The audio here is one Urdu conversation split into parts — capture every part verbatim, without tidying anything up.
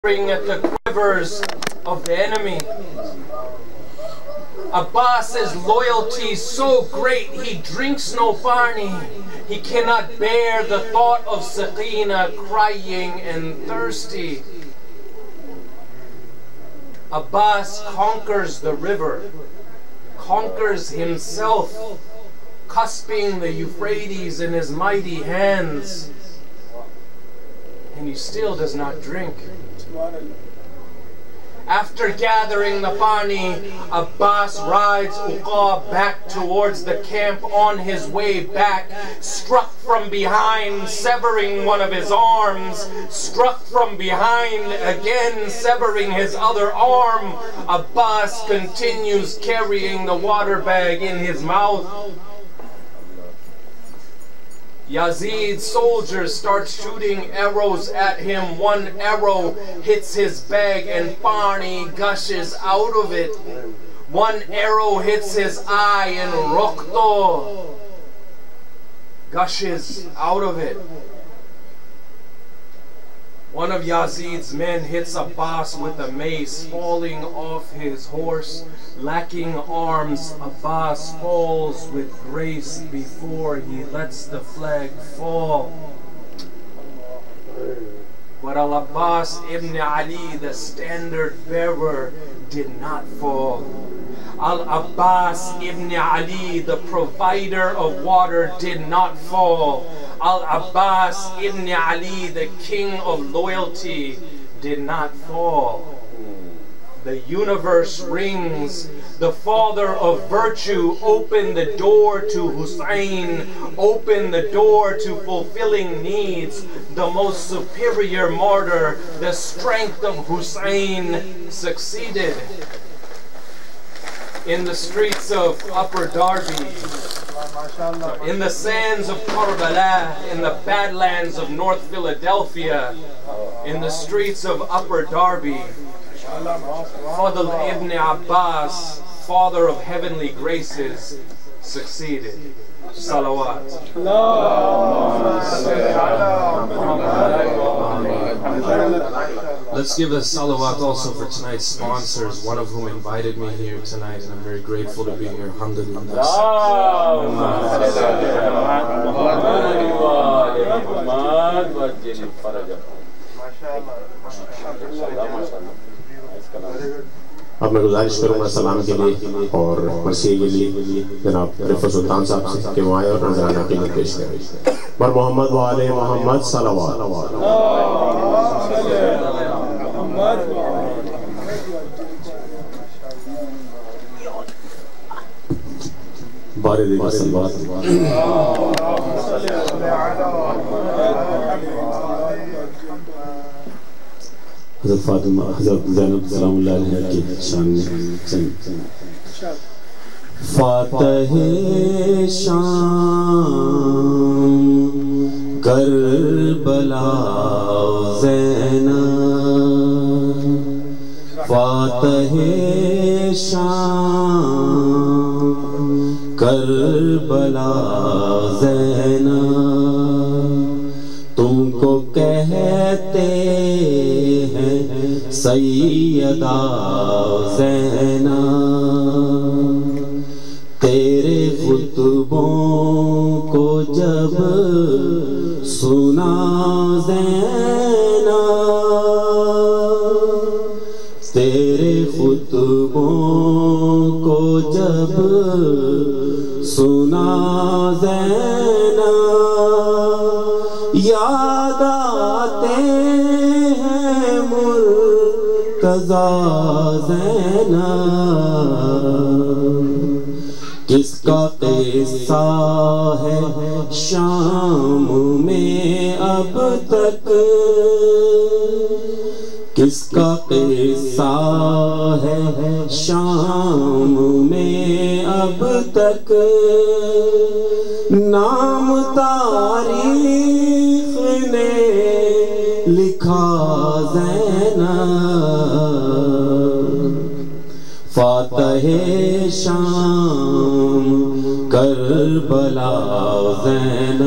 at the quivers of the enemy. Abbas's loyalty so great he drinks no pani. He cannot bear the thought of Sakina crying and thirsty. Abbas conquers the river, conquers himself, cusping the Euphrates in his mighty hands, and he still does not drink. After gathering the pani, Abbas rides Uqab back towards the camp. On his way back, struck from behind, severing one of his arms, struck from behind again, severing his other arm. Abbas continues carrying the water bag in his mouth. Yazid's soldiers start shooting arrows at him. One arrow hits his bag and pani gushes out of it. One arrow hits his eye and rokto gushes out of it. One of Yazid's men hits Abbas with a mace, falling off his horse. Lacking arms, Abbas falls with grace before he lets the flag fall. But Al-Abbas ibn Ali, the standard bearer, did not fall. Al-Abbas ibn Ali, the provider of water, did not fall. Al-Abbas ibn Ali, the king of loyalty, did not fall. The universe rings. The father of virtue opened the door to Hussein, opened the door to fulfilling needs. The most superior martyr, the strength of Hussein, succeeded. In the streets of Upper Darby, in the sands of Karbala, in the badlands of North Philadelphia, in the streets of Upper Darby, Fadl ibn Abbas, father of heavenly graces, succeeded. Salawat. Let's give a salawat also for tonight's sponsors, one of whom invited me here tonight, and I'm very grateful to be here. Alhamdulillah. अब मैं गुजारिश करूँगा सलाम के लिए और मसीह के लिए जनाब रिफा सुल्तान साहब से कि वो आए और नजराना के लिए पेश करें। पर मोहम्मद वाले मोहम्मद सलावत बारे देखा सलवात हज़रत फातिमा हज़रत ज़ैनब सलामुल्लाह अलैहा की शान में फातहे शाम करबला ज़ैनब फातहे शाम करबला ज़ैनब तुमको कहते सैयदा ज़ैनब तेरे खुतबों को जब सुना ज़ैनब तेरे खुतबों को जब सुना ज़ैनब याद आते मुर्तज़ा ज़ैनब किसका किस्सा है शाम में अब तक किसका किस्सा है शाम में अब तक नाम तारीख ने लिखा ज़ैनब फातहे शाम करबला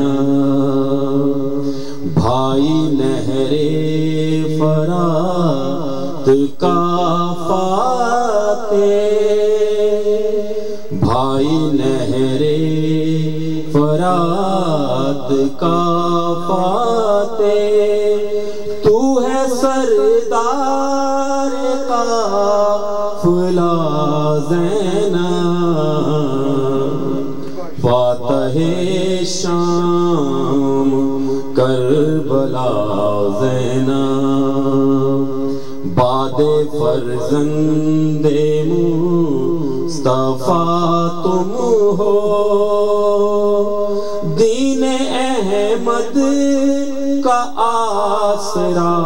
ज़ैनब भाई नहरे फरात کا فاتح، بھائی نہرے فرات کا فاتح، تو ہے سردار قافلہ زینب، فاتح شام کربلا زینب، باد فرزند مصطفیٰ تم ہو، دین احمد کا آسرا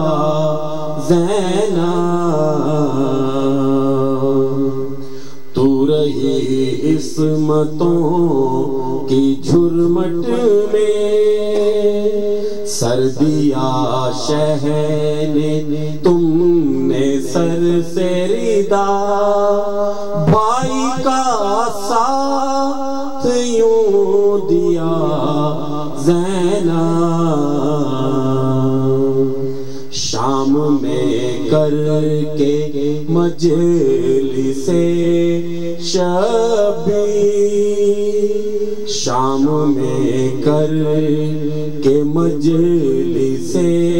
زینب، تو رہی عصمتوں کی جھرمٹ میں، سردیا شہن تم نے سر سے ردا، بھائی کا ساتھ یوں دیا زینب، شام میں کر کے مجلس شبیر، شام میں کر کے مجلس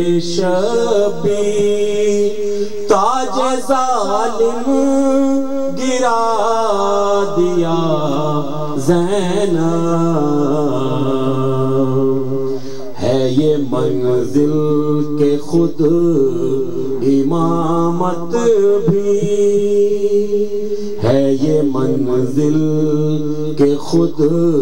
شبیر، تاج ظالم گرا دیا زینب، ہے یہ منزل کے خود امامت بھی، ہے یہ منزل کے خود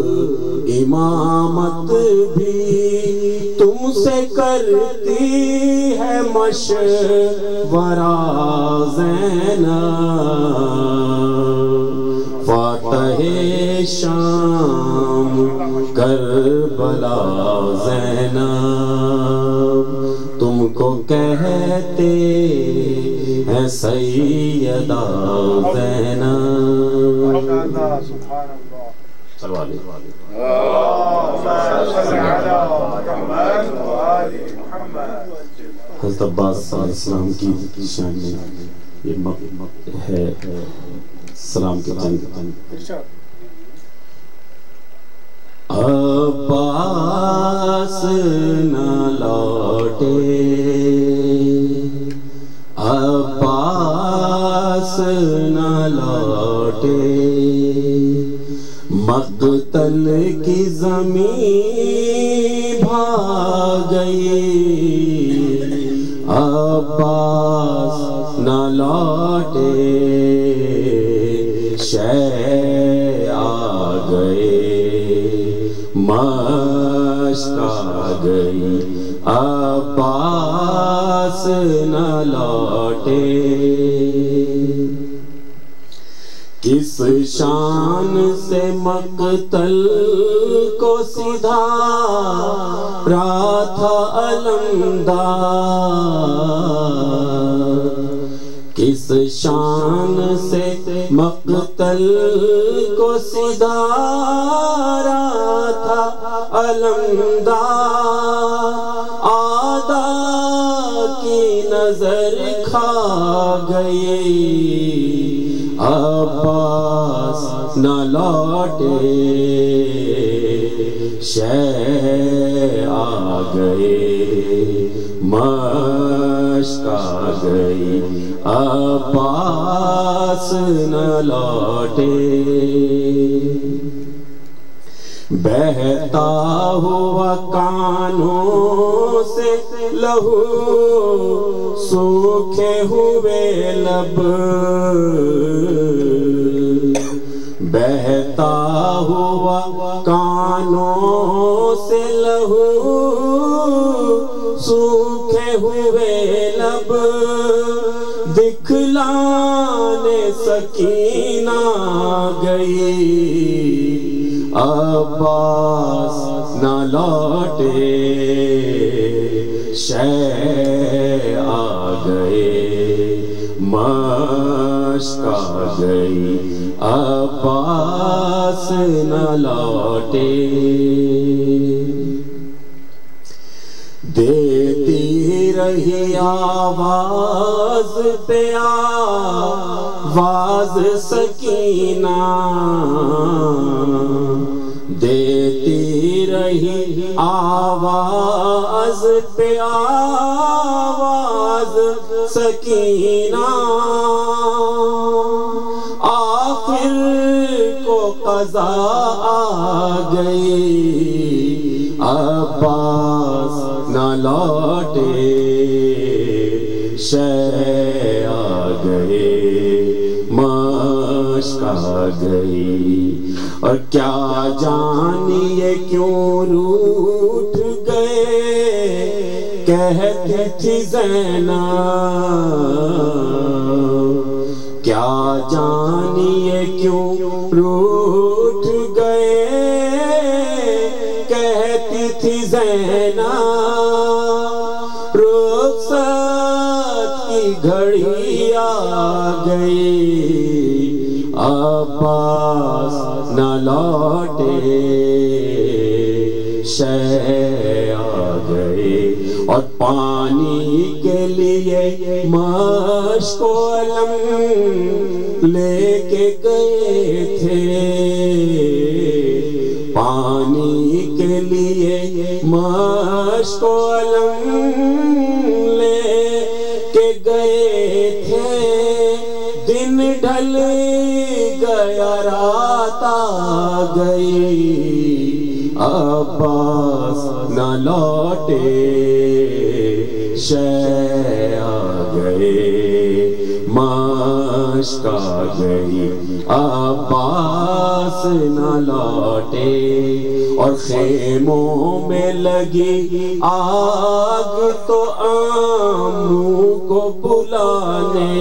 امامت بھی، تم سے کرتی ہے مشورہ زینب، فاتح شام کربلا زینب، تم کو کہتے ہیں سیدہ زینب۔ حضرت عباس علیہ السلام کی شان میں یہ ہے سلام کے چند۔ عباس نہ لوٹے، عباس نہ لوٹے، مقتل کی زمین بھاگ گئی، عباس نہ لوٹے، شہ آ گئے، مشق آ گئی، عباس نہ لوٹے، کس شان سے مقتل کو سدھا رہا تھا علمدار، کس شان سے مقتل کو سدھا رہا تھا علمدار، آدھا کی نظر کھا گئی، عباس نہ لوٹے، شہ آ گئے، مشق آ گئی، عباس نہ لوٹے، بہتا ہوا کانوں سے لہو، سوکھے ہوئے لب، بہتا ہوا کانوں سے لہو، سوکھے ہوئے لب، دکھلانے سکینہ گئی، عباس نہ لوٹے، شہ آ گئے، مشق آ گئی، عباس نہ لوٹے، دیتی رہی آواز پہ آواز سکینہ دیتی رہی آواز پہ آواز سکینہ آخر کو قضا آ گئی عباس نہ لوٹے شے آ گئے مشک آ گئی اور کیا جانیے کیوں روٹھ گئے کہتی تھی زینب کیا جانیے کیوں روٹھ گئے کہتی تھی زینب رخصت کی گھڑی آ گئی عباس نہ لوٹے شے آ گئے اور پانی کے لیے مشک و علم لے کے گئے تھے پانی کے لیے مشک و علم لے کے گئے تھے دن ڈھل گیا رات آ گئی عباس نہ لوٹے شے آ گئے مشک آ گئی عباس نہ لوٹے اور خیموں میں لگی آگ تو آمو کو بلانے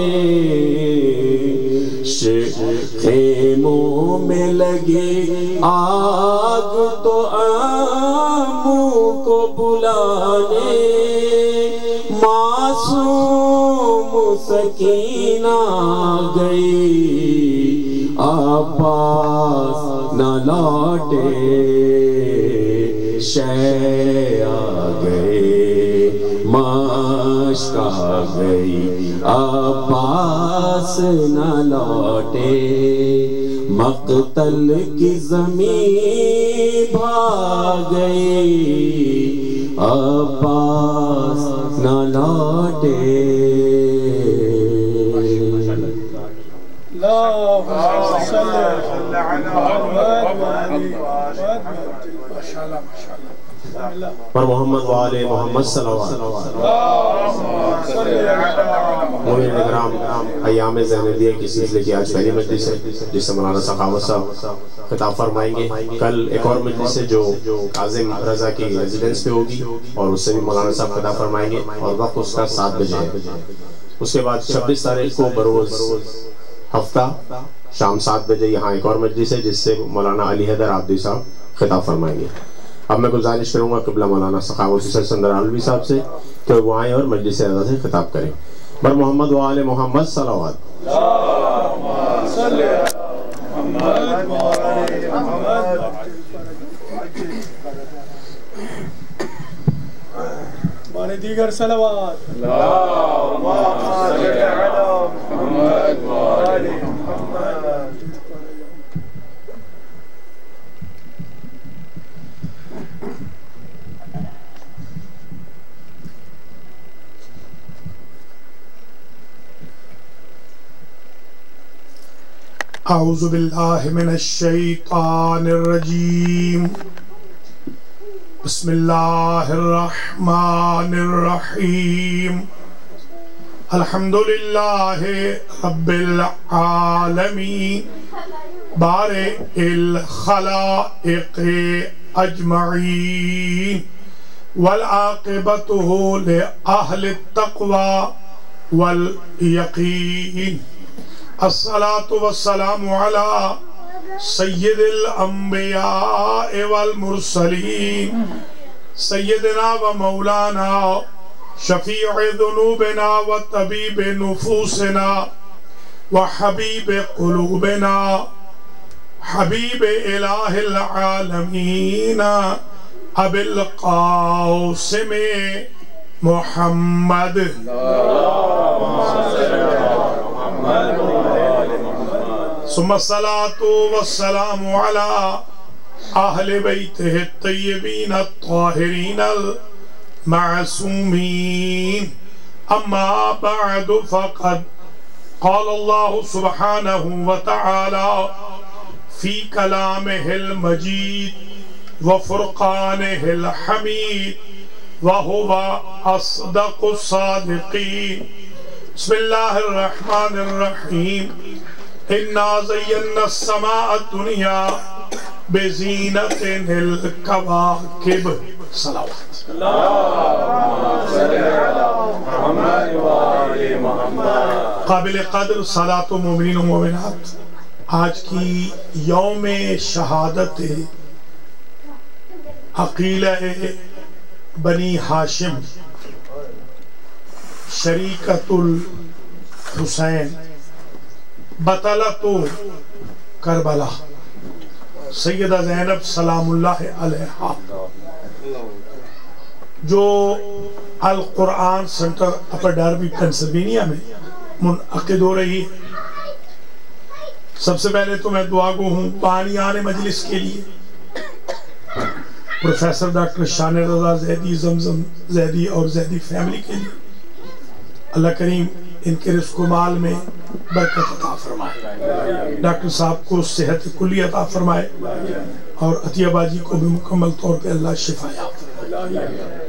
خیموں میں لگی آگ تو آمو کو بلانے معصوم سکینہ گئی عباس نہ لوٹے شے آ گئے مشک آ گئی عباس نہ لوٹے مقتل کی زمین بھاگ گئی عباس نہ لوٹے اللهم صل على محمد پر محمد وآل محمد صلوات مومنین اکرام ایام زینبیہ کی سلسلے کی آج پہلی مجلس ہے جس سے مولانا سخاوت صاحب خطاب فرمائیں گے کل ایک اور مجلس ہے جو کاظم رضا کی ریزیڈنس پہ ہوگی اور اس سے بھی مولانا صاحب خطاب فرمائیں گے اور وقت اس کا سات بجے ہے اس کے بعد چھبیس تاریخ کو بروز ہفتہ شام سات بجے یہاں ایک اور مجلس ہے جس سے مولانا علی حیدر عابدی صاحب خطاب فرمائیں گے اب میں گزارش کروں گا قبلہ مولانا سخاوت حسین سندرالوی صاحب سے کہ وہ آئیں اور مجلس رضا سے خطاب کریں بر محمد وآل محمد صلوات مانے دیگر صلوات اللہم صلی علی محمد وآل محمد اعوذ باللہ من الشیطان الرجیم بسم اللہ الرحمن الرحیم الحمدللہ رب العالمین بارئ الخلائق اجمعین والعاقبۃ لأہل التقوی والیقین الصلاة والسلام على سید الانبیاء والمرسلین سیدنا و مولانا شفیع ذنوبنا و طبیب نفوسنا و حبیب قلوبنا حبیب الہ العالمین ابی القاسم محمد ثم الصلاة والسلام على اہل بیتہ الطیبین الطاہرین المعصومین اما بعد فقد قال اللہ سبحانہ وتعالی فی کلامہ المجید وفرقانہ الحمید وهو أصدق الصادقين بسم الله الرحمن الرحيم إنا زينا السماء الدنيا بزينة الكواكب صلوات قابل قدر صلاة مومنین و مومنات، آج کی یوم شہادت عقیلہ بنی ہاشم شریکت الحسین بطلت کربلا سیدہ زینب سلام اللہ علیہا جو القرآن سنٹر اپر ڈاربی پینسلوینیا میں منعقد ہو رہی ہے. سب سے پہلے تو میں دعا گو ہوں بانیان مجلس کے لیے پروفیسر ڈاکٹر شان رضا زیدی زمزم زیدی اور زیدی فیملی کے لیے اللہ کریم ان کے رزق و مال میں برکت عطا فرمائے، ڈاکٹر صاحب کو صحت کلی عطا فرمائے اور عطیہ باجی کو بھی مکمل طور پہ اللہ شفا یاب فرمائے.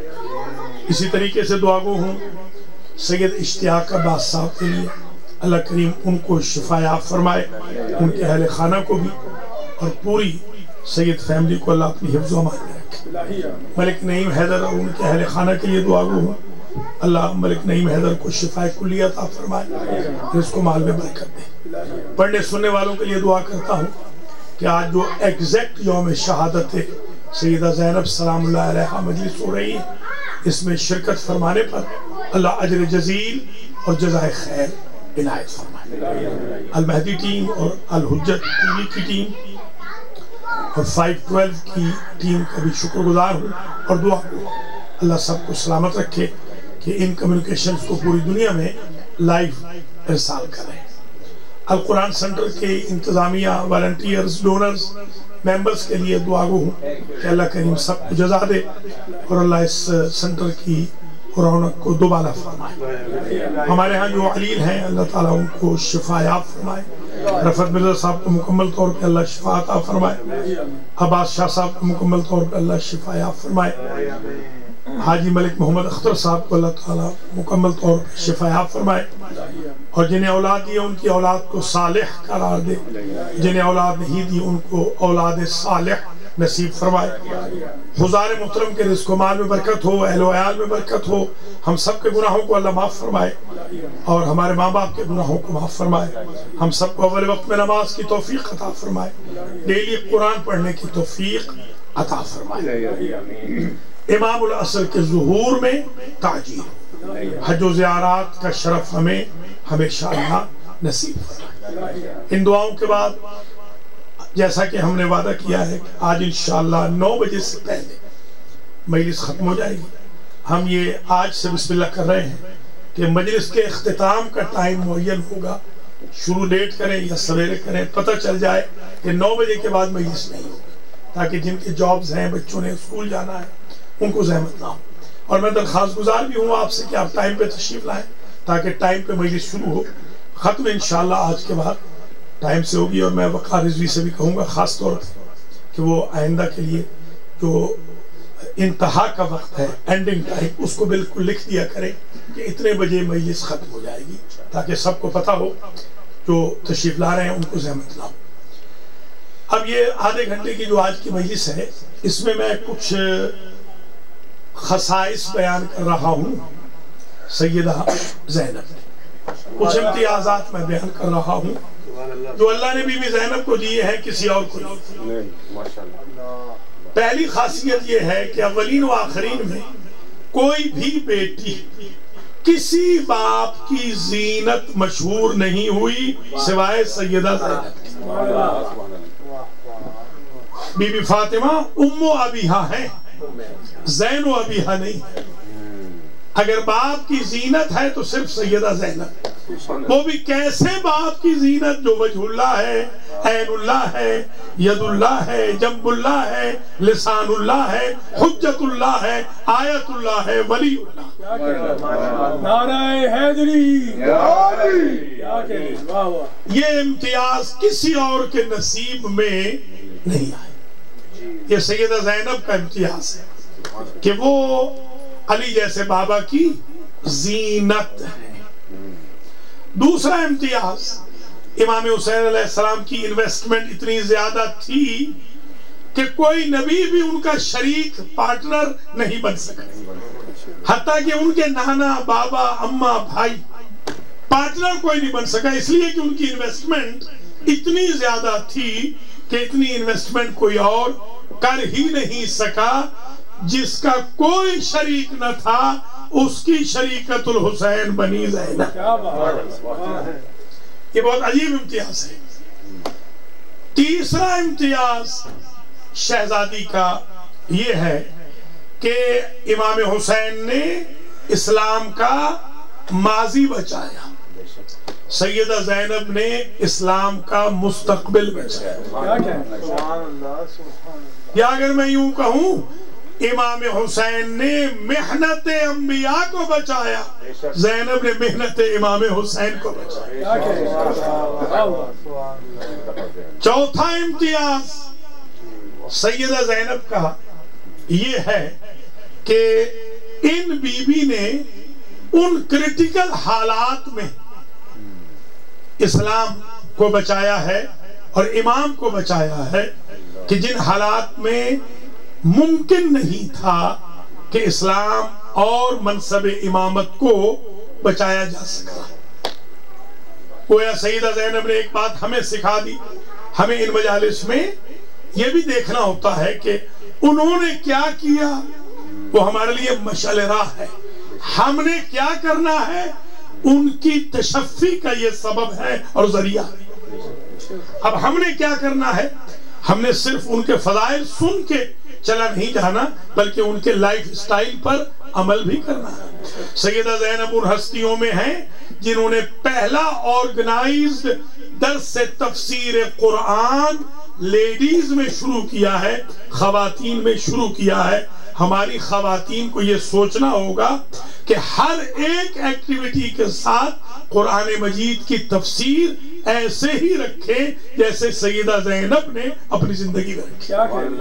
اسی طریقے سے دعا گو ہوں سید اشتیاق عباس صاحب کے لیے اللہ کریم ان کو شفا یاب فرمائے، ان کے اہل خانہ کو بھی اور پوری سید فیملی کو اللہ اپنی حفظ و امان میں رکھے. ملک نعیم حیدر اور ان کے اہل خانہ کے لیے دعا گو ہوں اللہ ملک نعیم حیدر کو شفا کلی عطا فرمائے، رزق و مال میں برکت دے. پڑھنے سننے والوں کے لیے دعا کرتا ہوں کہ آج جو ایگزیکٹ یوم شہادت ہے سیدہ زینب سلام اللہ علیہا مجلس ہو رہی ہے، اس میں شرکت فرمانے پر اللہ اجر جزیل اور جزائے خیر عنایت فرمائے. المہدی ٹیم اور الحجت ٹی وی کی ٹیم اور فائیو ٹویلو کی ٹیم کا بھی شکر گزار ہوں اور دعا ہوں اللہ سب کو سلامت رکھے کہ ان کمیونیکیشنز کو پوری دنیا میں لائیو ارسال کریں. القرآن سنٹر کے انتظامیہ، والنٹیئرز، ڈونرز، ممبرز کے لیے دعا گو ہوں کہ اللہ کریم سب کو جزا دے اور اللہ اس سنٹر کی رونق کو دوبارہ فرمائے. ہمارے ہاں جو علیل ہیں اللہ تعالیٰ ان کو شفا یاب فرمائے. رفعت مرزا صاحب کو مکمل طور پہ اللہ شفا عطا فرمائے. عباس شاہ صاحب کو مکمل طور پہ اللہ شفا یاب فرمائے. حاجی ملک محمد اختر صاحب کو اللہ تعالیٰ مکمل طور پہ شفا یاب فرمائے اور جنہیں اولاد دی ان کی اولاد کو صالح قرار دے، جنہیں اولاد نہیں دی ان کو اولاد صالح نصیب فرمائے. حضار محترم کے رزق و مال میں برکت ہو، اہل و عیال میں برکت ہو، ہم سب کے گناہوں کو اللہ معاف فرمائے اور ہمارے ماں باپ کے گناہوں کو معاف فرمائے. ہم سب کو اول وقت میں نماز کی توفیق عطا فرمائے، ڈیلی قرآن پڑھنے کی توفیق عطا فرمائے. امام العصر کے ظہور میں تاجیل، حج و زیارات کا شرف ہمیں ہمیشہ اللہ نصیب فرمائے. ان دعاؤں کے بعد جیسا کہ ہم نے وعدہ کیا ہے کہ آج انشاءاللہ نو بجے سے پہلے مجلس ختم ہو جائے گی. ہم یہ آج سے بسم اللہ کر رہے ہیں کہ مجلس کے اختتام کا ٹائم معین ہوگا، شروع لیٹ کریں یا سویرے کریں، پتہ چل جائے کہ نو بجے کے بعد مجلس نہیں ہوگی تاکہ جن کے جابز ہیں، بچوں نے اسکول جانا ہے، ان کو زحمت نہ ہو. اور میں درخواست گزار بھی ہوں آپ سے کہ آپ ٹائم پہ تشریف لائیں تاکہ ٹائم پہ مجلس شروع ہو. ختم انشاءاللہ آج کے بعد ٹائم سے ہوگی اور میں وقار رضوی سے بھی کہوں گا خاص طور پر کہ وہ آئندہ کے لیے جو انتہا کا وقت ہے، اینڈنگ ٹائم، اس کو بالکل لکھ دیا کریں کہ اتنے بجے مجلس ختم ہو جائے گی تاکہ سب کو پتہ ہو جو تشریف لا رہے ہیں ان کو زحمت نہ ہو. اب یہ آدھے گھنٹے کی جو آج کی مجلس ہے اس میں میں کچھ خصائص بیان کر رہا ہوں سیدہ زینب، کچھ امتیازات میں بیان کر رہا ہوں جو اللہ نے بی بی زینب کو دیے ہیں، کسی اور کو نہیں. پہلی خاصیت یہ ہے کہ اولین و آخرین میں کوئی بھی بیٹی کسی باپ کی زینت مشہور نہیں ہوئی سوائے سیدہ زینب کی. بی بی فاطمہ ام و ابیہا ہیں، زین و ابیہا نہیں. اگر باپ کی زینت ہے تو صرف سیدہ زینب، وہ بھی کیسے باپ کی زینت جو وجہ اللہ ہے، عین اللہ ہے، ید اللہ ہے، جنب اللہ ہے، لسان اللہ ہے، حجت اللہ ہے، آیت اللہ ہے، ولی اللہ۔ نعرہ حیدری، یہ امتیاز کسی اور کے نصیب میں نہیں آئے، یہ سیدہ زینب کا امتیاز ہے کہ وہ علی جیسے بابا کی زینت ہے۔ دوسرا امتیاز، امام حسین علیہ السلام کی انویسٹمنٹ اتنی زیادہ تھی کہ کوئی نبی بھی ان کا شریک پارٹنر نہیں بن سکا، حتیٰ کہ ان کے نانا، بابا، اماں، بھائی پارٹنر کوئی نہیں بن سکا، اس لیے کہ ان کی انویسٹمنٹ اتنی زیادہ تھی کہ اتنی انویسٹمنٹ کوئی اور کر ہی نہیں سکا۔ جس کا کوئی شریک نہ تھا اس کی شریکت الحسین بنی زینب۔ یہ بہت عجیب امتیاز ہے۔ تیسرا امتیاز شہزادی کا یہ ہے کہ امام حسین نے اسلام کا ماضی بچایا، سیدہ زینب نے اسلام کا مستقبل بچایا۔ یا اگر میں یوں کہوں، امام حسین نے محنت انبیاء کو بچایا، زینب نے محنت امام حسین کو بچایا۔ چوتھا امتیاز سیدہ زینب کا یہ ہے کہ ان بی بی نے ان کرٹیکل حالات میں اسلام کو بچایا ہے اور امام کو بچایا ہے کہ جن حالات میں ممکن نہیں تھا کہ اسلام اور منصب امامت کو بچایا جا سکا۔ گویا سیدہ زینب نے ایک بات ہمیں سکھا دی۔ ہمیں ان مجالس میں یہ بھی دیکھنا ہوتا ہے کہ انہوں نے کیا کیا، وہ ہمارے لیے مشعل راہ ہے۔ ہم نے کیا کرنا ہے، ان کی تشفی کا یہ سبب ہے اور ذریعہ۔ اب ہم نے کیا کرنا ہے، ہم نے صرف ان کے فضائل سن کے چلا نہیں جانا، بلکہ ان کے لائف سٹائل پر عمل بھی کرنا ہے۔ سیدہ زینب ان ہستیوں میں ہیں جنہوں نے پہلا آرگنائزڈ درس تفسیر قرآن لیڈیز میں شروع کیا ہے، خواتین میں شروع کیا ہے۔ ہماری خواتین کو یہ سوچنا ہوگا کہ ہر ایک ایکٹیویٹی کے ساتھ قرآن مجید کی تفسیر ایسے ہی رکھیں جیسے سیدہ زینب نے اپنی زندگی میں رکھی۔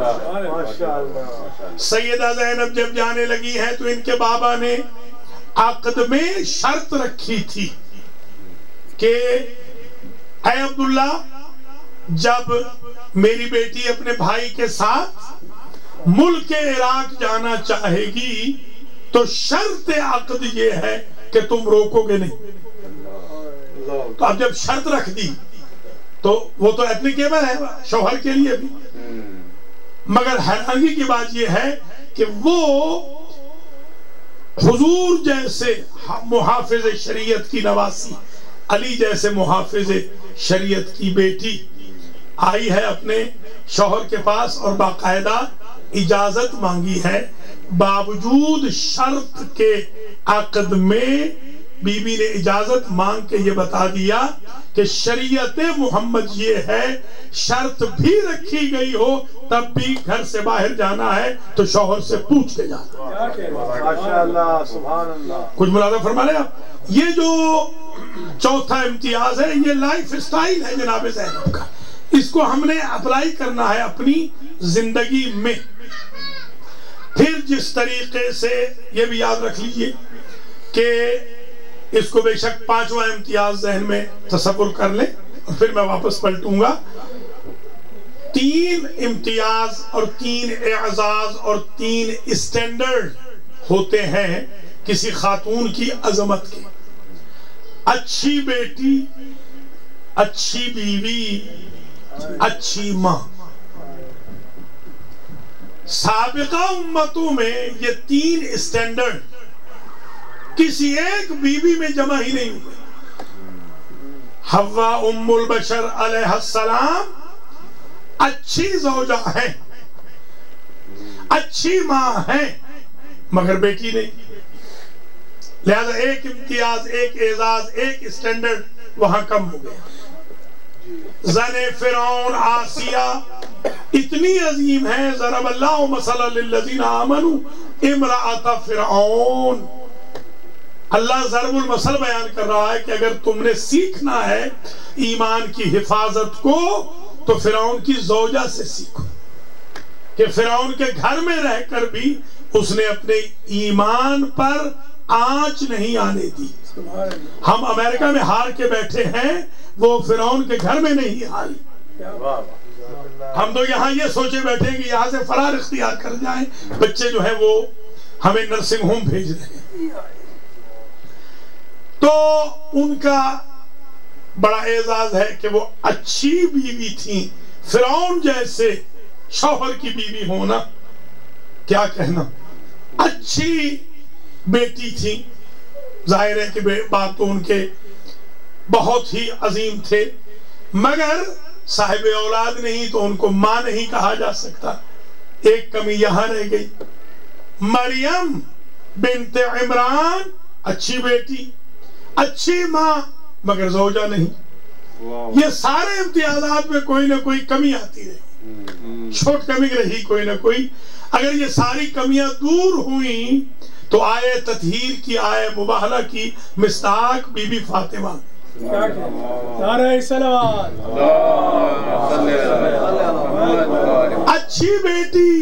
سیدہ زینب جب جانے لگی ہیں تو ان کے بابا نے عقد میں شرط رکھی تھی کہ اے عبداللہ، جب میری بیٹی اپنے بھائی کے ساتھ ملک عراق جانا چاہے گی تو شرط عقد یہ ہے کہ تم روکو گے نہیں۔ تو اب جب شرط رکھ دی تو وہ تو اپلیکیبل ہے شوہر کے لیے بھی، مگر حیرانی کی بات یہ ہے کہ وہ حضور جیسے محافظ شریعت کی نواسی، علی جیسے محافظ شریعت کی بیٹی آئی ہے اپنے شوہر کے پاس اور باقاعدہ اجازت مانگی ہے، باوجود شرط کے عقد میں بی بی نے اجازت مانگ کے یہ بتا دیا کہ شریعت محمد یہ ہے، شرط بھی رکھی گئی ہو تب بھی گھر سے باہر جانا ہے تو شوہر سے پوچھ کے جانا۔ کچھ ملاحظہ فرما رہے آپ؟ یہ جو چوتھا امتیاز ہے یہ لائف سٹائل ہے جناب زینب کا، اس کو ہم نے اپلائی کرنا ہے اپنی زندگی میں۔ پھر جس طریقے سے یہ بھی یاد رکھ لیجئے کہ اس کو بے شک پانچواں امتیاز ذہن میں تصور کر لیں اور پھر میں واپس پلٹوں گا۔ تین امتیاز اور تین اعزاز اور تین اسٹینڈرڈ ہوتے ہیں کسی خاتون کی عظمت کے: اچھی بیٹی، اچھی بیوی، اچھی ماں۔ سابقہ امتوں میں یہ تین اسٹینڈرڈ کسی ایک بی بی میں جمع ہی نہیں ہوئے۔ حوا ام البشر علیہ السلام اچھی زوجہ ہیں، اچھی ماں ہیں، مگر بیٹی نہیں۔ لہذا ایک امتیاز، ایک اعزاز، ایک اسٹینڈرڈ وہاں کم ہو گیا. زن فرعون آسیہ اتنی عظیم ہے. ضرب اللہ مثلا للذین آمنوا امرأۃ فرعون. اللہ ضرب المثل بیان کر رہا ہے کہ اگر تم نے سیکھنا ہے ایمان کی حفاظت کو تو فرعون کی زوجہ سے سیکھو کہ فرعون کے گھر میں رہ کر بھی اس نے اپنے ایمان پر آنچ نہیں آنے دی. ہم امریکہ میں ہار کے بیٹھے ہیں، وہ فرعون کے گھر میں نہیں ہاری. ہم تو یہاں یہ سوچے بیٹھے ہیں کہ یہاں سے فرار اختیار کر جائیں. بچے جو ہیں وہ ہمیں نرسنگ ہوم بھیج رہے ہیں. تو ان کا بڑا اعزاز ہے کہ وہ اچھی بیوی تھیں. فرعون جیسے شوہر کی بیوی ہونا کیا کہنا. اچھی بیٹی تھی. ظاہر ہے کہ باپ تو ان کے بہت ہی عظیم تھے، مگر صاحب اولاد نہیں تو ان کو ماں نہیں کہا جا سکتا. ایک کمی یہاں رہ گئی. مریم بنت عمران اچھی بیٹی، اچھی ماں، مگر زوجہ نہیں. یہ سارے امتیازات میں کوئی نہ کوئی کمی آتی رہی، چھوٹ کمی رہی کوئی نہ کوئی. اگر یہ ساری کمیاں دور ہوئیں تو آئے تطہیر کی، آئے مباہلہ کی مصداق بی بی فاطمہ. نعرہ صلوات. اچھی بیٹی،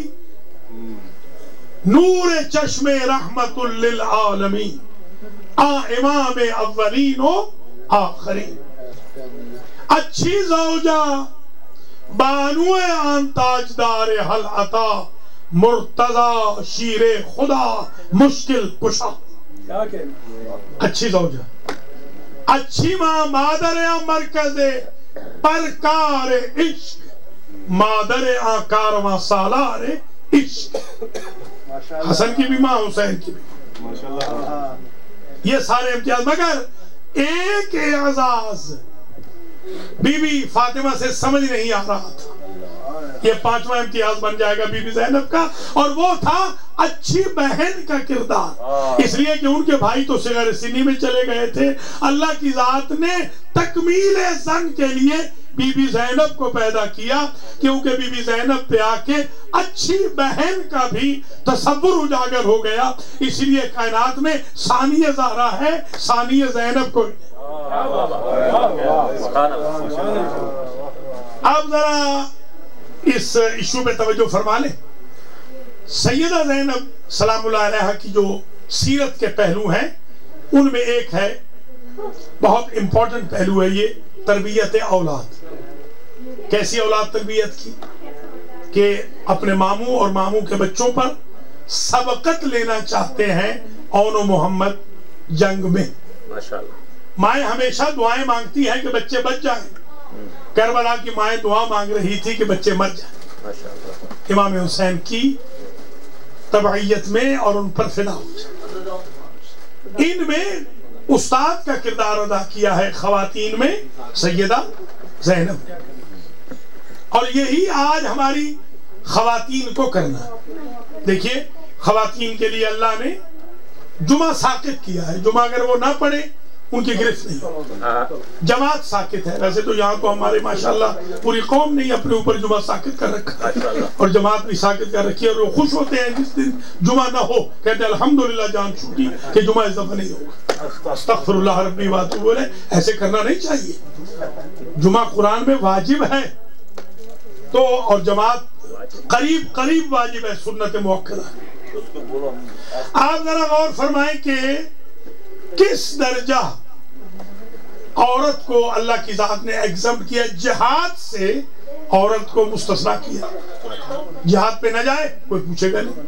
نور چشم رحمت للعالمین، آ امام اولین و آخرین. اچھی زوجہ، بانو آن تاجدار حل عطا، مرتضی شیر خدا مشکل کشا. اچھی زوجہ، اچھی ماں، مادر مرکز پرکار عشق، مادر کارواں سالار عشق. حسن کی بھی ماں، حسین کی بھی. یہ سارے امتیاز، مگر ایک اعزاز بی بی فاطمہ سے سمجھ نہیں آ رہا تھا. یہ پانچواں امتیاز بن جائے گا بی بی زینب کا، اور وہ تھا اچھی بہن کا کردار. اس لیے کہ ان کے بھائی تو صغر سنی میں چلے گئے تھے. اللہ کی ذات نے تکمیل زن کے لیے بی بی زینب کو پیدا کیا، کیونکہ بی بی زینب پہ آ کے اچھی بہن کا بھی تصور اجاگر ہو گیا. اس لیے کائنات میں ثانیہ زہرا ہے، ثانیہ زینب کو. اب ذرا اس ایشو پہ توجہ فرما لیں. سیدہ زینب سلام اللہ علیہ کی جو سیرت کے پہلو ہیں ان میں ایک ہے، بہت امپورٹنٹ پہلو ہے یہ، تربیت اولاد. کیسی اولاد تربیت کی کہ اپنے ماموں اور ماموں کے بچوں پر سبقت لینا چاہتے ہیں اون و محمد جنگ میں. مائیں ہمیشہ دعائیں مانگتی ہیں کہ بچے بچ جائیں. کربلا کی مائیں دعا مانگ رہی تھی کہ بچے مر جائیں، امام حسین کی تبعیت میں اور ان پر فدا ہو جائے. ان میں استاد کا کردار ادا کیا ہے خواتین میں سیدہ زینب، اور یہی آج ہماری خواتین کو کرنا. دیکھیے خواتین کے لیے اللہ نے جمعہ ساقط کیا ہے. جمعہ اگر وہ نہ پڑھے ان کی گرفت نہیں. جماعت ساقط ہے. ویسے تو یہاں تو ہمارے ماشاءاللہ پوری قوم نے اپنے اوپر جمعہ ساقط کر رکھا ہے اور جماعت بھی ساقط کر رکھی ہے، اور وہ خوش ہوتے ہیں جس دن جمعہ نہ ہو، کہتے ہیں الحمدللہ جان چھوٹی کہ جمعہ اس دفعہ نہیں ہوگا. استغفر اللہ ربی واتوب بولے. ایسے کرنا نہیں چاہیے. جمعہ قرآن میں واجب ہے تو، اور جماعت قریب قریب واجب ہے، سنت موقرہ. آپ ذرا غور فرمائیں کہ کس درجہ عورت کو اللہ کی ذات نے ایگزمپٹ کیا. جہاد سے عورت کو مستثنا کیا. جہاد پہ نہ جائے کوئی پوچھے گا نہیں،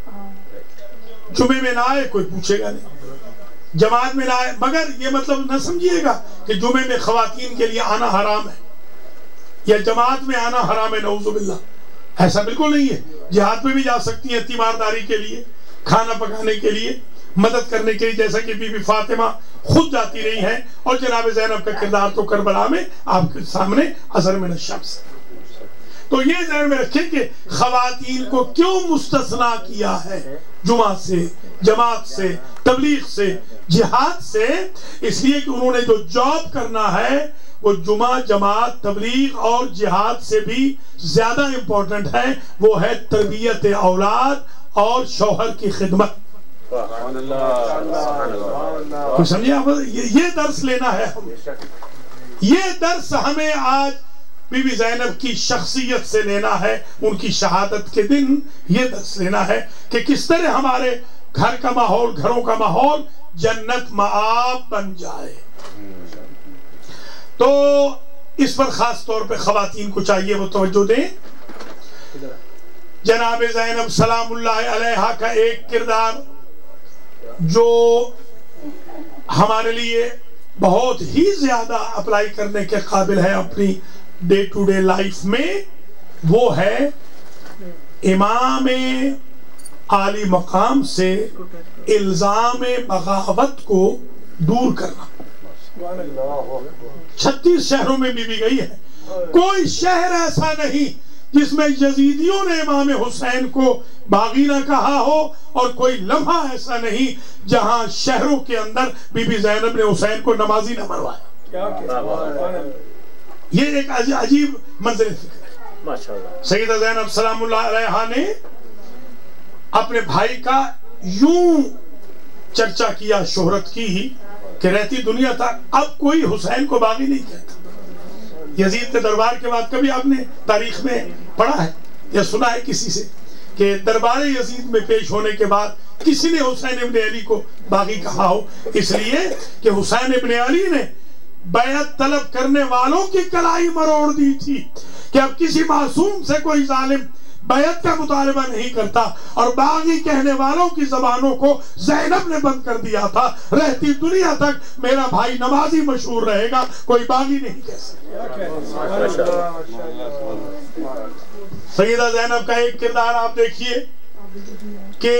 جمعے میں نہ آئے کوئی پوچھے گا نہیں، جماعت میں نہ آئے. مگر یہ مطلب نہ سمجھیے گا کہ جمعے میں خواتین کے لیے آنا حرام ہے یا جماعت میں آنا حرام ہے، نعوذ باللہ. ایسا بالکل نہیں ہے. جہاد پہ بھی جا سکتی ہیں تیمارداری کے لیے، کھانا پکانے کے لیے، مدد کرنے کے لیے، جیسا کہ بی بی فاطمہ خود جاتی رہی ہیں. اور جناب زینب کا کردار تو کربلا میں آپ کے سامنے اثر من الشمس. تو یہ ذہن میں رکھیں کہ خواتین کو کیوں مستثنا کیا ہے جمعہ سے، جماعت سے، تبلیغ سے، جہاد سے، اس لیے کہ انہوں نے جو جاب کرنا ہے وہ جمعہ، جماعت، تبلیغ اور جہاد سے بھی زیادہ امپورٹنٹ ہے، وہ ہے تربیت اولاد اور شوہر کی خدمت. کوئی سمجھے آپ؟ یہ درس لینا ہے ہمیں. یہ درس ہمیں آج بی بی زینب کی شخصیت سے لینا ہے، ان کی شہادت کے دن یہ درس لینا ہے کہ کس طرح ہمارے گھر کا ماحول، گھروں کا ماحول جنت مآب بن جائے. تو اس پر خاص طور پہ خواتین کو چاہیے وہ توجہ دیں. جناب زینب سلام اللہ علیہا کا ایک کردار جو ہمارے لیے بہت ہی زیادہ اپلائی کرنے کے قابل ہے اپنی ڈے ٹو ڈے لائف میں، وہ ہے امام عالی مقام سے الزام بغاوت کو دور کرنا. چھتیس شہروں میں بی بی گئی ہے، کوئی شہر ایسا نہیں جس میں یزیدیوں نے امام حسین کو باغی نہ کہا ہو، اور کوئی لمحہ ایسا نہیں جہاں شہروں کے اندر بی بی زینب نے حسین کو نمازی نہ مروایا. یہ ایک عجیب منظر فکر ہے. سیدہ زینب سلام اللہ علیہا نے اپنے بھائی کا یوں چرچا کیا، شہرت کی کہ رہتی دنیا تھا اب کوئی حسین کو باغی نہیں کہتا. یزید کے دربار کے بعد کبھی آپ نے تاریخ میں پڑھا ہے یا سنا ہے کسی سے کہ دربار یزید میں پیش ہونے کے بعد کسی نے حسین ابن علی کو باغی کہا ہو؟ اس لیے کہ حسین ابن علی نے بیعت طلب کرنے والوں کی کلائی مروڑ دی تھی کہ اب کسی معصوم سے کوئی ظالم بیعت کا مطالبہ نہیں کرتا، اور باغی کہنے والوں کی زبانوں کو زینب نے بند کر دیا تھا. رہتی دنیا تک میرا بھائی نمازی مشہور رہے گا، کوئی باغی نہیں کہہ سکتا. سیدہ زینب کا ایک کردار آپ دیکھیے کہ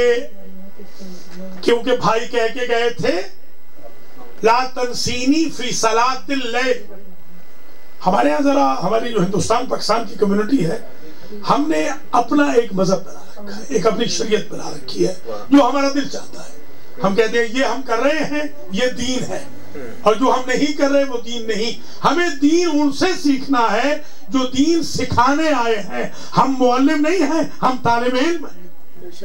کیونکہ بھائی کہہ کے گئے تھے لا تنسینی فی صلاۃ اللیل. ہمارے یہاں ذرا ہماری جو ہندوستان پاکستان کی کمیونٹی ہے، ہم نے اپنا ایک مذہب بنا رکھا ہے، ایک اپنی شریعت بنا رکھی ہے جو ہمارا دل چاہتا ہے. ہم کہتے ہیں یہ ہم کر رہے ہیں یہ دین ہے، اور جو ہم نہیں کر رہے وہ دین نہیں. ہمیں دین ان سے سیکھنا ہے جو دین سکھانے آئے ہیں. ہم معلم نہیں ہیں، ہم طالب علم ہیں.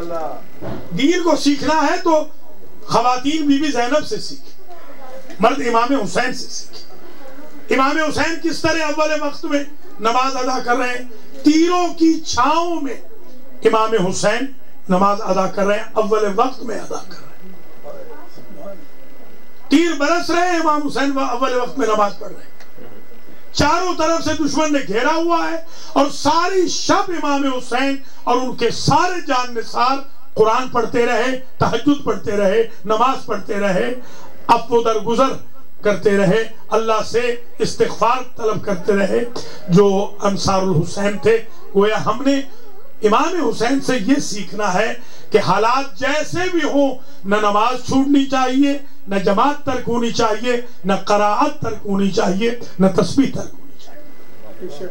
دین کو سیکھنا ہے تو خواتین بی بی زینب سے سیکھیں، مرد امام حسین سے سیکھیں. امام حسین کس طرح اول وقت میں نماز ادا کر رہے ہیں، تیروں کی چھاؤں میں امام حسین نماز ادا کر رہے ہیں، اول وقت میں ادا کر رہے ہیں. تیر برس رہے ہیں، امام حسین اول وقت میں نماز پڑھ رہے ہیں. چاروں طرف سے دشمن نے گھیرا ہوا ہے، اور ساری شب امام حسین اور ان کے سارے جان نثار قرآن پڑھتے رہے، تہجد پڑھتے رہے، نماز پڑھتے رہے، عفو درگزر کرتے رہے، اللہ سے استغفار طلب کرتے رہے. جو انصار الحسین تھے، گویا ہم نے امام حسین سے یہ سیکھنا ہے کہ حالات جیسے بھی ہوں، نہ نماز چھوڑنی چاہیے، نہ جماعت ترک ہونی چاہیے، نہ قراءت ترک ہونی چاہیے، نہ تسبیح ترک ہونی چاہیے.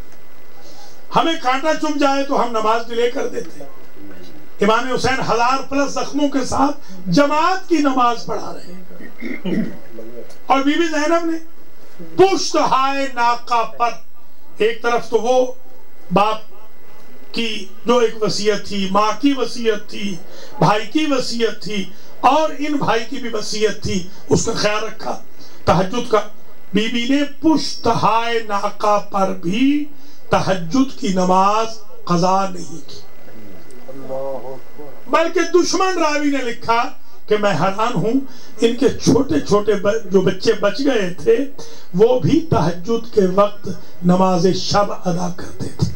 ہمیں کانٹا چم جائے تو ہم نماز ڈیلے کر دیتے ہیں. امام حسین ہزار پلس زخموں کے ساتھ جماعت کی نماز پڑھا رہے ہیں. اور بی بی زینب نے پشت ہائے ناقہ پر، ایک طرف تو وہ باپ کی جو ایک وصیت تھی، ماں کی وصیت تھی، بھائی کی وصیت تھی، اور ان بھائی کی بھی وصیت تھی، اس کا خیال رکھا تہجد کا. بی بی نے پشت ہائے ناقہ پر بھی تہجد کی نماز قضا نہیں کی، بلکہ دشمن راوی نے لکھا کہ میں حیران ہوں، ان کے چھوٹے چھوٹے جو بچے بچ گئے تھے وہ بھی تہجد کے وقت نماز شب ادا کرتے تھے.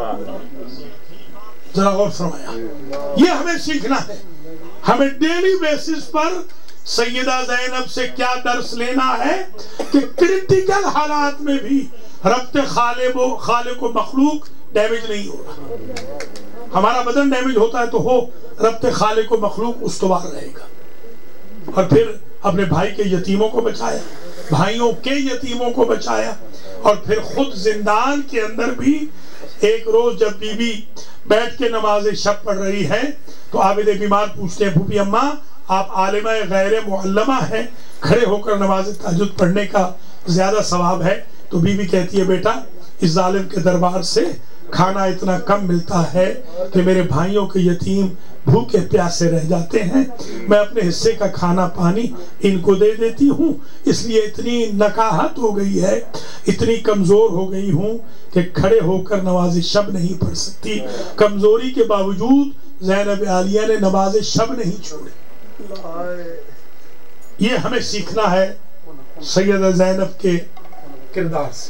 ذرا غور فرمایا. یہ ہمیں سیکھنا ہے. ہمیں ڈیلی بیسس پر سیدہ زینب سے کیا درس لینا ہے کہ کرٹیکل حالات میں بھی ربط خالق و خالق و مخلوق ڈیمیج نہیں ہو رہا. ہمارا بدن ڈیمیج ہوتا ہے تو ہو، ربط خالق و مخلوق استوار رہے گا. اور پھر اپنے بھائی کے یتیموں کو بچایا، بھائیوں کے یتیموں کو بچایا، اور پھر خود زندان کے اندر بھی ایک روز جب بی بی بیٹھ کے نماز شب پڑھ رہی ہے تو عابد بیمار پوچھتے ہیں پھوپھی اماں آپ عالمہ غیر معلمہ ہیں، کھڑے ہو کر نماز تہجد پڑھنے کا زیادہ ثواب ہے؟ تو بی بی کہتی ہے بیٹا اس ظالم کے دربار سے کھانا اتنا کم ملتا ہے کہ میرے بھائیوں کے یتیم بھوکے پیاسے رہ جاتے ہیں، میں اپنے حصے کا کھانا پانی ان کو دے دیتی ہوں، اس لیے اتنی نکاہت ہو گئی ہے، اتنی کمزور ہو گئی ہوں کہ کھڑے ہو کر نماز شب نہیں پڑھ سکتی۔ کمزوری کے باوجود زینب عالیہ نے نماز شب نہیں چھوڑی۔ یہ ہمیں سیکھنا ہے سیدہ زینب کے کردار سے۔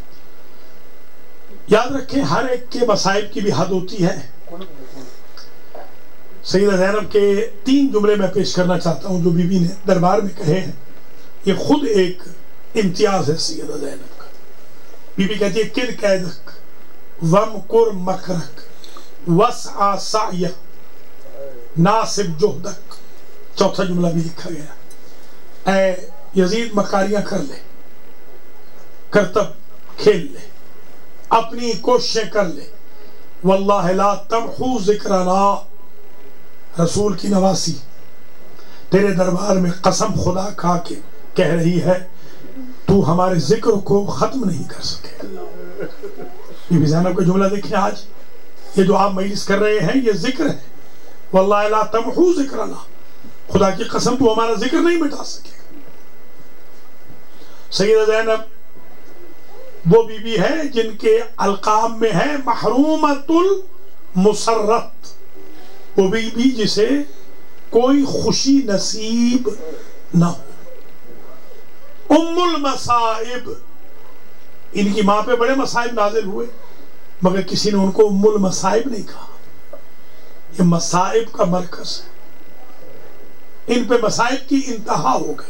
یاد رکھیں ہر ایک کے مصائب کی بھی حد ہوتی ہے۔ سیدہ زینب کے تین جملے میں پیش کرنا چاہتا ہوں جو بی بی نے دربار میں کہے ہیں، یہ خود ایک امتیاز ہے سیدہ زینب کا۔ بی بی کہتی ہے کر قیدک ومکر مکرک وسع سعیک ناصب جہدک۔ چوتھا جملہ بھی لکھا گیا، اے یزید مکاریاں کر لے، کرتب کھیل لے، اپنی کوششیں کر لے، واللہ لا تمحو ذکرنا، رسول کی نواسی تیرے دربار میں قسم خدا کھا کے کہہ رہی ہے تو ہمارے ذکر کو ختم نہیں کر سکے۔ بی بی زینب کا جملہ دیکھیں، آج یہ جو آپ مجلس کر رہے ہیں یہ ذکر ہے، واللہ لا تمحو ذکرنا، خدا کی قسم تو ہمارا ذکر نہیں مٹا سکے۔ سیدہ زینب وہ بی بی ہے جن کے القاب میں ہے محرومۃ المسرت، وہ بی بی جسے کوئی خوشی نصیب نہ ہو۔ ام المصائب، ان کی ماں پہ بڑے مصائب نازل ہوئے مگر کسی نے ان کو ام المصائب نہیں کہا۔ یہ مصائب کا مرکز ہے، ان پہ مصائب کی انتہا ہو گئی۔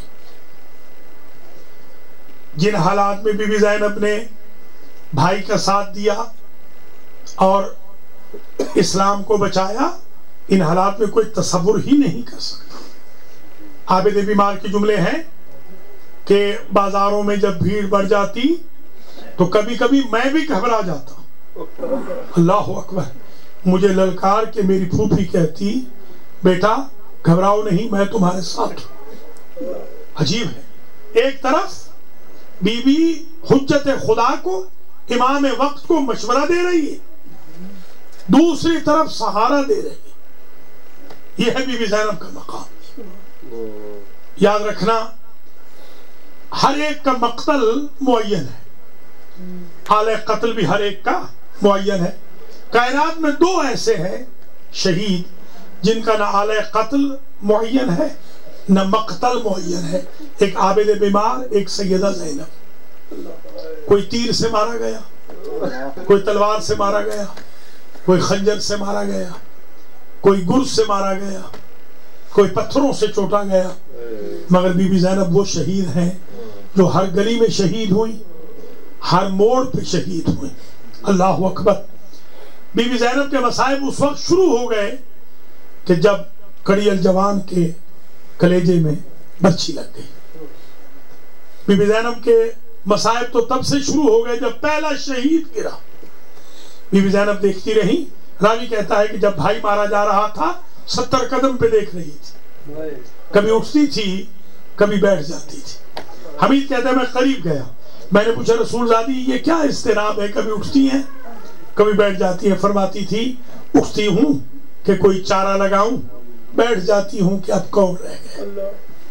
جن حالات میں بی بی زینب نے بھائی کا ساتھ دیا اور اسلام کو بچایا، ان حالات میں کوئی تصور ہی نہیں کر سکتا۔ عابد بیمار کے جملے ہیں کہ بازاروں میں جب بھیڑ بڑھ جاتی تو کبھی کبھی میں بھی گھبرا جاتا۔ اللہ اکبر، مجھے للکار کے میری پھوپھی کہتی بیٹا گھبراؤ نہیں، میں تمہارے ساتھ ہوں۔ عجیب ہے، ایک طرف بی بی حجت خدا کو، امام وقت کو مشورہ دے رہی ہے، دوسری طرف سہارا دے رہی ہے۔ یہ ہے بی بی زینب کا مقام۔ یاد رکھنا ہر ایک کا مقتل معین ہے، آلِ قتل بھی ہر ایک کا معین ہے۔ کائنات میں دو ایسے ہیں شہید جن کا نہ آلِ قتل معین ہے نہ مقتل معین ہے، ایک عابد بیمار، ایک سیدہ زینب۔ کوئی تیر سے مارا گیا، کوئی تلوار سے مارا گیا، کوئی خنجر سے مارا گیا، کوئی گرز سے مارا گیا، کوئی پتھروں سے چوٹا گیا، مگر بی بی زینب وہ شہید ہیں جو ہر گلی میں شہید ہوئی، ہر موڑ پہ شہید ہوئی۔ اللہ اکبر۔ بی بی زینب کے مصائب اس وقت شروع ہو گئے کہ جب کڑی الجوان کے کلیجے میں برچھی لگ گئی۔ بی بی زینب کے مصائب تو تب سے شروع ہو گئے جب پہلا شہید گرا۔ بی بی زینب دیکھتی رہی، راوی کہتا ہے کہ جب بھائی مارا جا رہا تھا ستر قدم پہ دیکھ رہی تھی، کبھی اٹھتی تھی کبھی بیٹھ جاتی تھی۔ حمید کہتا ہے میں قریب گیا، میں نے پوچھا رسول زادی یہ کیا اضطراب ہے، کبھی اٹھتی ہیں کبھی بیٹھ جاتی ہیں؟ فرماتی تھی اٹھتی ہوں کہ کوئی چارہ لگاؤں، بیٹھ جاتی ہوں کہ اب کون رہ گئے۔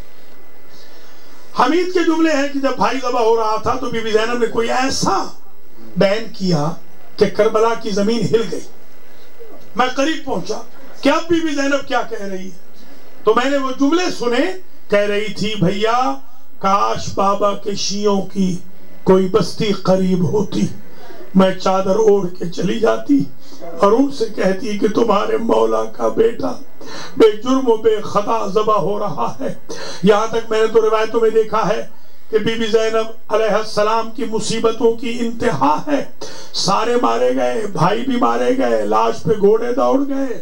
حمید کے جملے ہیں کہ جب بھائی ذبح ہو رہا تھا تو بی بی زینب نے کوئی ایسا بیان کیا کہ کربلا کی زمین ہل گئی۔ میں قریب پہنچا کہ اب بی بی زینب کیا کہہ رہی ہے، تو میں نے وہ جملے سنے، کہہ رہی تھی بھیا کاش بابا کے شیعوں کی کوئی بستی قریب ہوتی، میں چادر اوڑھ کے چلی جاتی اور ان سے کہتی کہ تمہارے مولا کا بیٹا بے جرم و بے خطا ذبح ہو رہا ہے۔ یہاں تک میں نے تو روایتوں میں دیکھا ہے کہ بی بی زینب علیہ السلام کی مصیبتوں کی انتہا ہے، سارے مارے گئے، بھائی بھی مارے گئے، لاش پہ گھوڑے دوڑ گئے،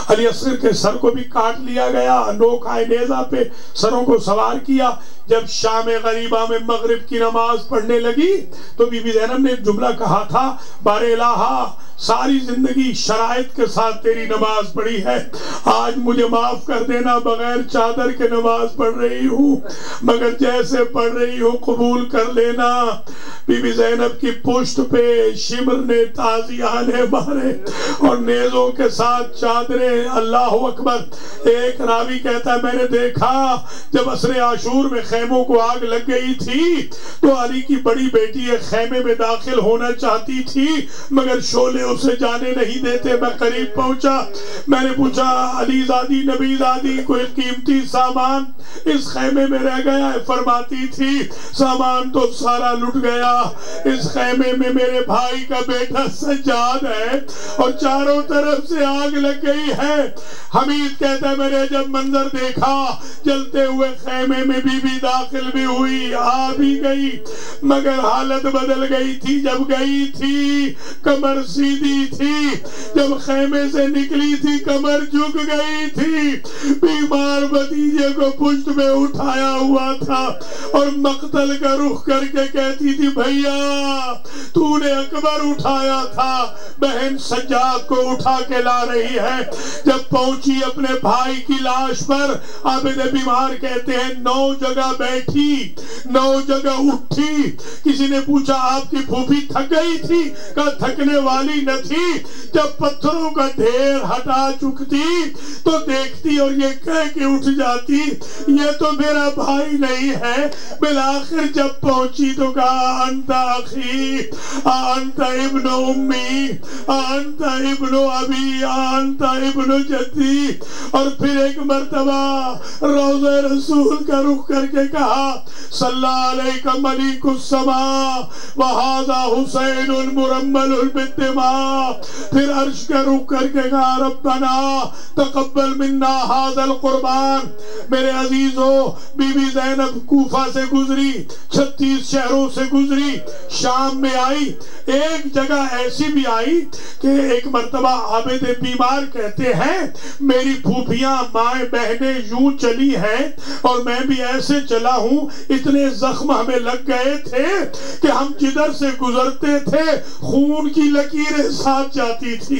علی اصغر کے سر کو بھی کاٹ لیا گیا، نوک آئے نیزہ پہ سروں کو سوار کیا۔ جب شام غریبہ میں مغرب کی نماز پڑھنے لگی تو بی بی زینب نے ایک جملہ کہا تھا، بار الہا ساری زندگی شرائط کے ساتھ تیری نماز پڑھی ہے، آج مجھے معاف کر دینا، بغیر چادر کے نماز پڑھ رہی ہوں، مگر جیسے پڑھ رہی ہوں قبول کر لینا۔ بی بی زینب کی پشت پہ شمر نے تازیانے مارے اور نیزوں کے ساتھ چادریں۔ اللہ اکبر۔ ایک راوی کہتا ہے میں نے دیکھا جب عصر عاشور میں خیموں کو آگ لگ گئی تھی تو علی کی بڑی بیٹی ایک خیمے میں داخل ہونا چاہتی تھی مگر شعلے اسے جانے نہیں دیتے۔ میں قریب پہنچا، میں نے پوچھا علی زادی، نبی زادی، کوئی قیمتی سامان اس خیمے میں رہ گیا ہے؟ فرماتی تھی سامان تو سارا لٹ گیا، اس خیمے میں میرے بھائی کا بیٹا سجاد ہے اور چاروں طرف سے آگ لگ گئی ہے۔ حمید کہتا ہے میں نے جب منظر دیکھا جلتے ہوئے خیمے میں بی بی داخل بھی ہوئی، آ بھی گئی، مگر حالت بدل گئی تھی۔ جب گئی تھی کمر سیدھی تھی، جب خیمے سے نکلی تھی کمر جھک گئی تھی۔ بیمار بھتیجے کو پشت میں اٹھایا ہوا تھا اور مقتل کا رخ کر کے کہتی تھی بھیا تو نے اکبر اٹھایا تھا، بہن سجاد کو اٹھا کے لا رہی ہے۔ جب پہنچی اپنے بھائی کی لاش پر، عابد بیمار کہتے ہیں نو جگہ بیٹھی، نو جگہ اٹھی۔ کسی نے پوچھا آپ کی پھوپھی تھک گئی تھی؟ کہا تھکنے والی نہ تھی، جب پتھروں کا ڈھیر ہٹا چکتی تو دیکھتی اور یہ کہہ کے اٹھ جاتی یہ تو میرا بھائی نہیں ہے۔ بالآخر جب پہنچی تو کہا انت اخی، انت ابن امی، انت ابن ابی، انت ابن جدی۔ اور پھر ایک مرتبہ روضہ رسول کا رخ کر کے کہا صلی علیک ملک السماء وہذا حسین المرمل بالدماء۔ پھر عرش کا رخ کر کے کہا ربنا تقبل منا ھذا القربان۔ میرے عزیزو، بی بی زینب کوفہ سے گزری، چھتیس شہروں سے گزری، شام میں آئی، ایک جگہ ایسی بھی آئی کہ ایک مرتبہ عابد بیمار کہتے ہیں میری پھوپھیاں مائیں بہنیں یوں چلی ہیں اور میں بھی ایسے چلا ہوں، اتنے زخم ہمیں لگ گئے تھے کہ ہم جدھر سے گزرتے تھے خون کی لکیریں ساتھ جاتی تھی۔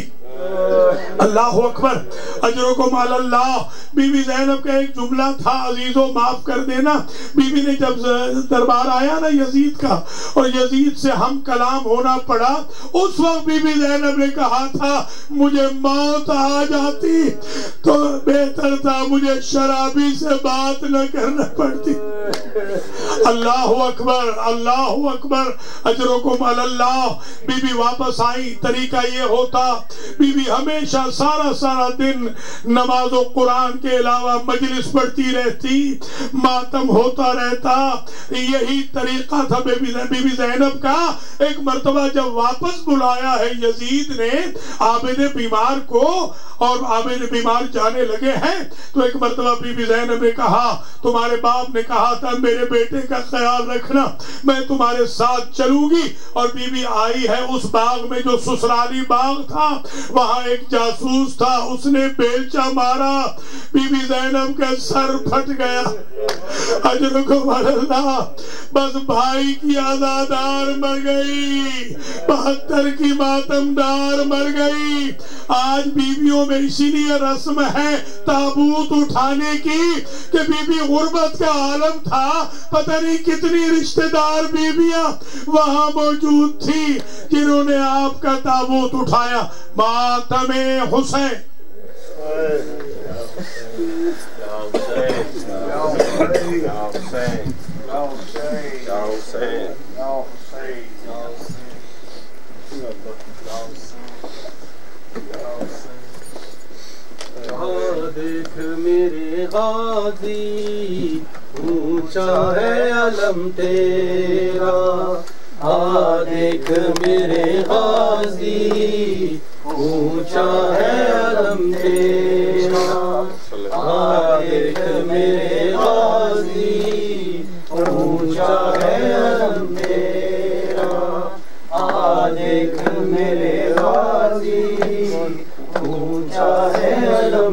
اللہ اکبر، اجرکم علی اللہ۔ بی بی زینب کا ایک جملہ تھا، عزیزو معاف کر دینا، بی بی نے جب دربار آیا نا یزید کا اور یزید سے ہم کلام ہونا پڑا، اس وقت بی بی زینب نے کہا تھا مجھے موت آ جاتی تو بہتر تھا مجھے شرابی سے بات نہ کرنا پڑتی۔ اللہ اکبر، اللہ اکبر، اجرکم علی اللہ۔ بی بی واپس آئی، طریقہ یہ ہوتا بی بی ہمیشہ سارا سارا دن نماز و قرآن کے علاوہ مجلس پڑھتی رہتی، ماتم ہوتا رہتا، یہی طریقہ تھا بی بی زینب کا۔ ایک مرتبہ جب واپس بلایا ہے یزید نے عابد بیمار کو اور عابد بیمار جانے لگے ہیں تو ایک مرتبہ بی بی زینب نے کہا تمہارے باپ نے کہا تھا میرے بیٹے کا خیال رکھنا، میں تمہارے ساتھ چلوں گی۔ اور بی بی آئی ہے اس باغ میں جو سسرالی باغ تھا، وہاں ایک جاسوس تھا، اس نے بیلچہ مارا، بی بی زینب کا سر پھٹ گیا۔ اجرکم علی اللہ۔ بس بھائی کی عزادار مر گئی، بہتر کی ماتم دار مر گئی۔ آج بیویوں میں اسی لیے رسم ہے تابوت اٹھانے کی کہ بی بی غربت کا عالم تھا، پتہ نہیں کتنی رشتہ دار بیویاں وہاں موجود تھی جنہوں نے آپ کا تابوت اٹھایا۔ ماتم حسین۔ دیکھ میرے غازی اونچا ہے علم تیرا، آ دیکھ میرے غازی اونچا ہے علم تیرا، آ دیکھ میرے غازی اونچا ہے علم تیرا، آ دیکھ میرے غازی اونچا ہے علم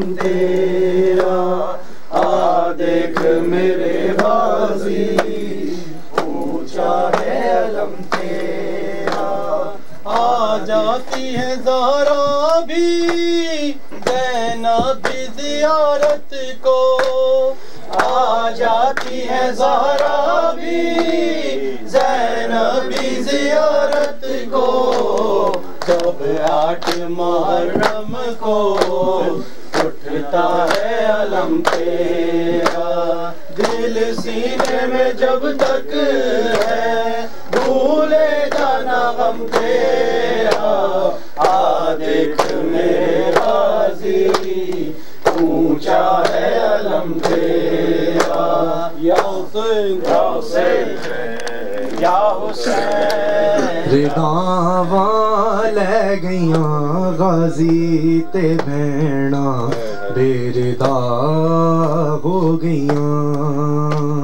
علم تیرا آ جاتی ہے زہرا بھی زینب بھی زیارت کو آ جاتی ہے زہرا بھی زینب بھی زیارت کو جب آٹھ محرم کو اٹھتا ہے علم تیرا دل سینے میں جب تک ہے بھولے جانا غم تیرا آ دیکھ میرے غازی اونچا ہے علم تیرا یا حسین یا حسین یا حسین رداواں لے گئیاں غازی تے بھیڑا بے ردا ہو گئیاں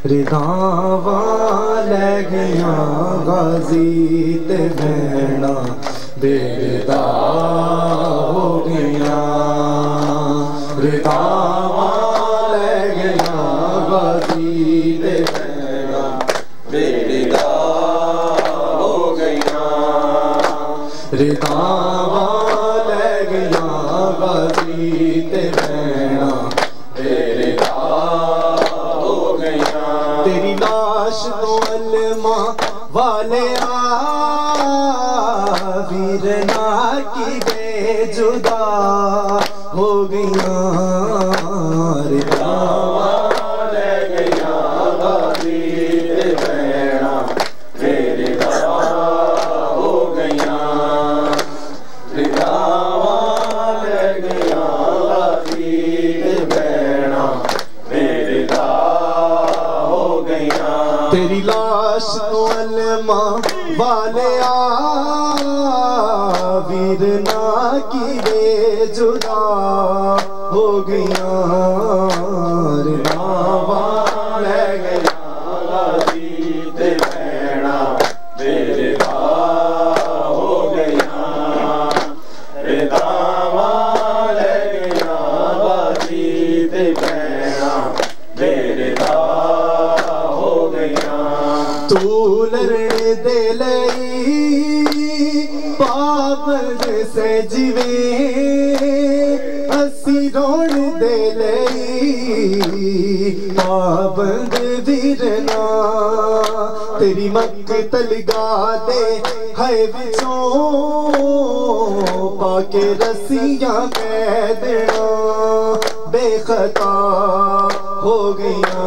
رداواں لے گئیاں غازی تے بھیڑا بے ردا ہو گئیاں رداواں لے گئیاں غازی تے بھیڑا بے ردا ہو گئیاں رداواں لے گئیاں غازی تے بھیڑا بے ردا ہو گئیاں تیری لاش تو علماء والے ویرنا کی بے جدا ہو گئیاں رداواں لے گئیاں غازی تے بھیڑا بے ردا ہو گئیاں رداواں لے گئیاں غازی تے بھیڑا بے ردا ہو گئیاں تیری لاش تو علماء والے ویرنا کی بے جدا ہو گئیاں رداواں لے گئیاں غازی تے بھیڑا بے ردا ہو گئیاں رداواں لے گئیاں غازی تے بھیڑا بے ردا ہو گئیاں تو لڑنے دے لئی پابند سے جیویں اسی روڑ دے لئی پابند ویرنا تیری مقتل گا دے ہے وچوں پا کے رسیاں قیدنا بے خطا ہو گئیاں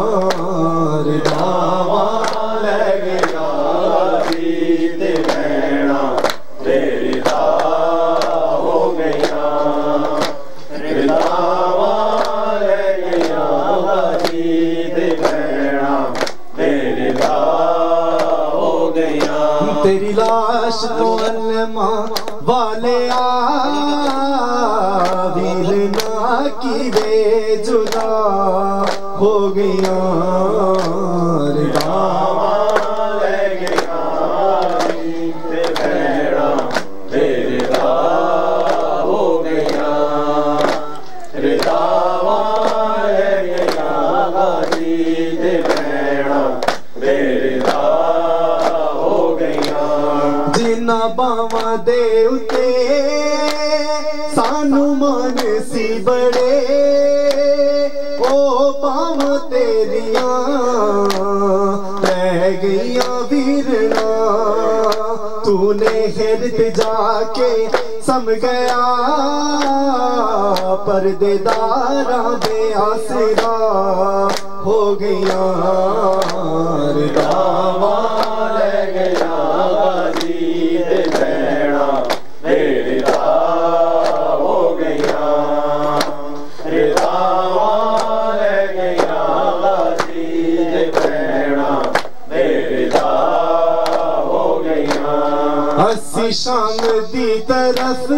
رداواں لے گئیاں غازی تے بھیڑا بے ردا ہو گئیاں رداواں لے گئیاں غازی تے بھیڑا بے ردا ہو گئیاں تیری لاش تو علماء والے ویرنا کی بے جدا ہو گئیاں رداواں لے گئیاں غازی تے بھیڑا بے ردا ہو گئیاں رداواں لے گئیاں غازی تے بھیڑا بے ردا ہو گئیاں جنہ باواں دے اتے سانو مان سی بڑے او پاواں تیریاں رہ گئیاں ویرنا تو نے ہرت جا کے سم گیا پردے داراں بے آسرا ہو گئیاں رداواں لے گئیاں غازی تے بھیڑا بے ردا ہو گئیاں رداواں لے گئیاں غازی تے بھیڑا بے ردا ہو گئیاں اسی شام دی طرف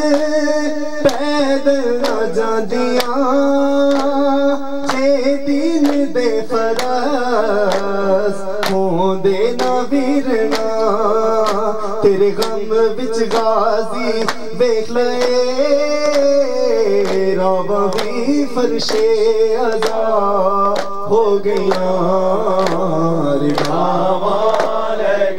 پیدل نہ جاندیاں جے دین دے فرض ہوندے نہ ویرنا تیرے غم وچ غازی دیکھ لئے رب بھی فرشے عزا ہو گئیاں رداواں لے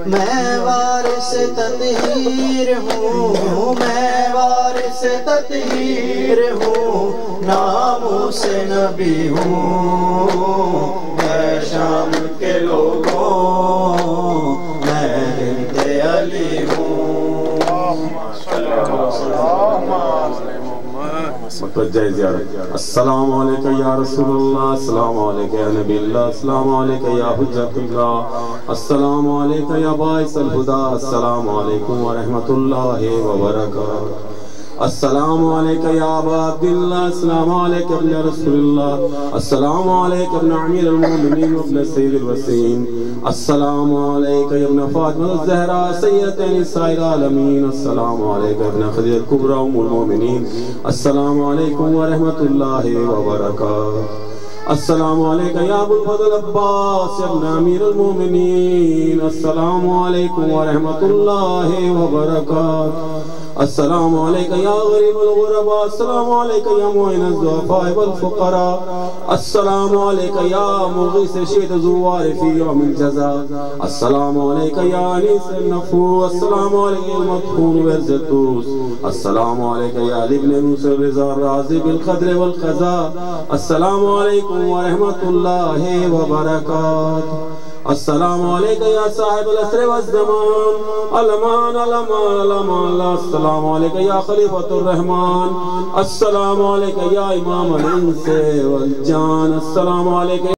میں وارث تطہیر ہوں، میں وارث تطہیر ہوں، ناموس نبی ہوں، میں شام کے لوگوں میں بنت علی ہوں۔ متوجہ زیارت۔ السلام علیکم یا رسول اللہ، السلام علیکم یا نبی اللہ، السلام علیکم یا حجت اللہ، السلام علیکم یا باعث الہدی، السلام علیکم ورحمۃ اللہ وبرکاتہ، السلام علیکم یا ابا عبداللہ، السلام علیکم یا رسول اللہ، السلام علیکم ابن امیر المومنین ابن سید الوسیم، السلام علیکم ابن فاطمہ الزہرا سیدۃ نساء العالمین، السلام علیکم ابن خدیجہ الکبریٰ ام المومنین، السلام علیکم ورحمۃ اللہ وبرکاتہ، السلام علیکم یا ابو الفضل عباس ابن امیر المومنین، السلام علیکم ورحمۃ اللہ وبرکاتہ، السلام علیکم یا غریب الغرباء، السلام علیکم یا معین الضعفاء والفقراء، السلام علیکم یا مغیث شیط زوار فی یوم الجزا، السلام علیکم یا انیس النفوس، السلام علیکم المدخون والزتوس، السلام علیکم یا علی بن موسی الرضا الرازی بالقدر والقضاء، السلام علیکم ورحمۃ اللہ وبرکاتہ، السلام علیکم یا صاحب العصر والزمان، علمان علمان علمان، السلام علیکم یا خلیفۃ الرحمن، السلام علیکم یا امام الانس والجان، السلام علیکم